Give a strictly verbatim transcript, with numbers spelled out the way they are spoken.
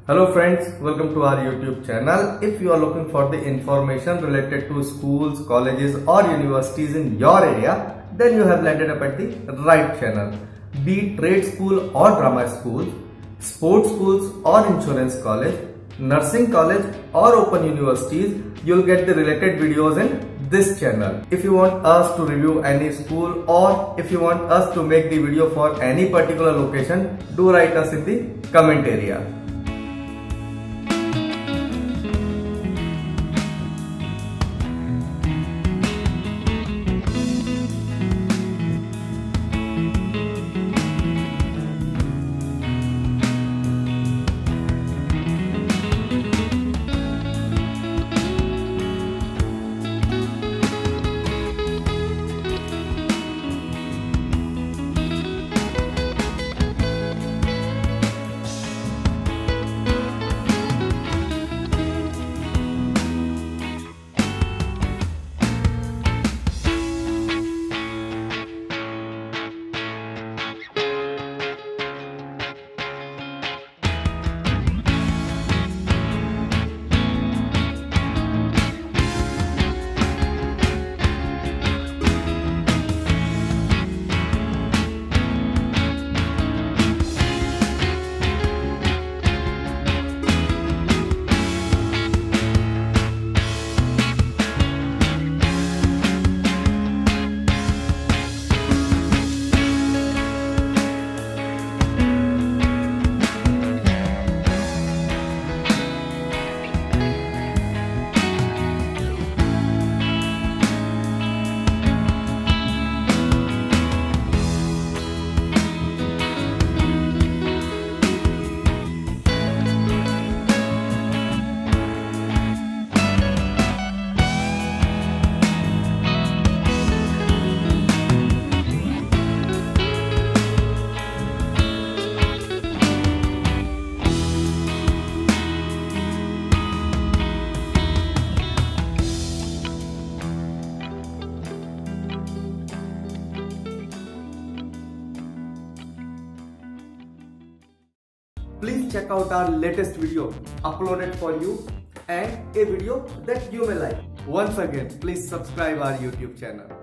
Hello friends, welcome to our YouTube channel. If you are looking for the information related to schools, colleges or universities in your area, then you have landed up at the right channel. Be it trade school or drama schools, sports schools or insurance college, nursing college or open universities, you'll get the related videos in this channel. If you want us to review any school or if you want us to make the video for any particular location, do write us in the comment area. Please check out our latest video uploaded for you and a video that you may like. Once again, please subscribe our YouTube channel.